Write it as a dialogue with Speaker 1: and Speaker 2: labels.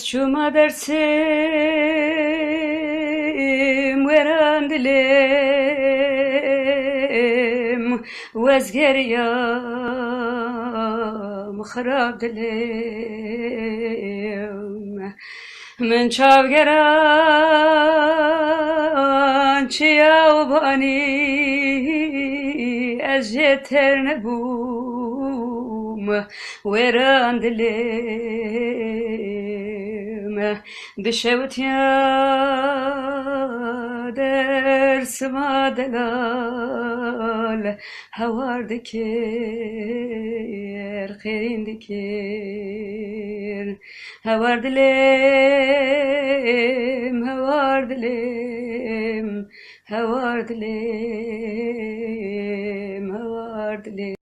Speaker 1: çuma dersim veran dilim وازگریم خراب دلیم من چاوگران چیا و بانی از جتر نبوم ویران دلیم دشوتیا درسما دلال هوار دکر خیرین دکر هوار دلیم هوار دلیم هوار دلیم هوار دلیم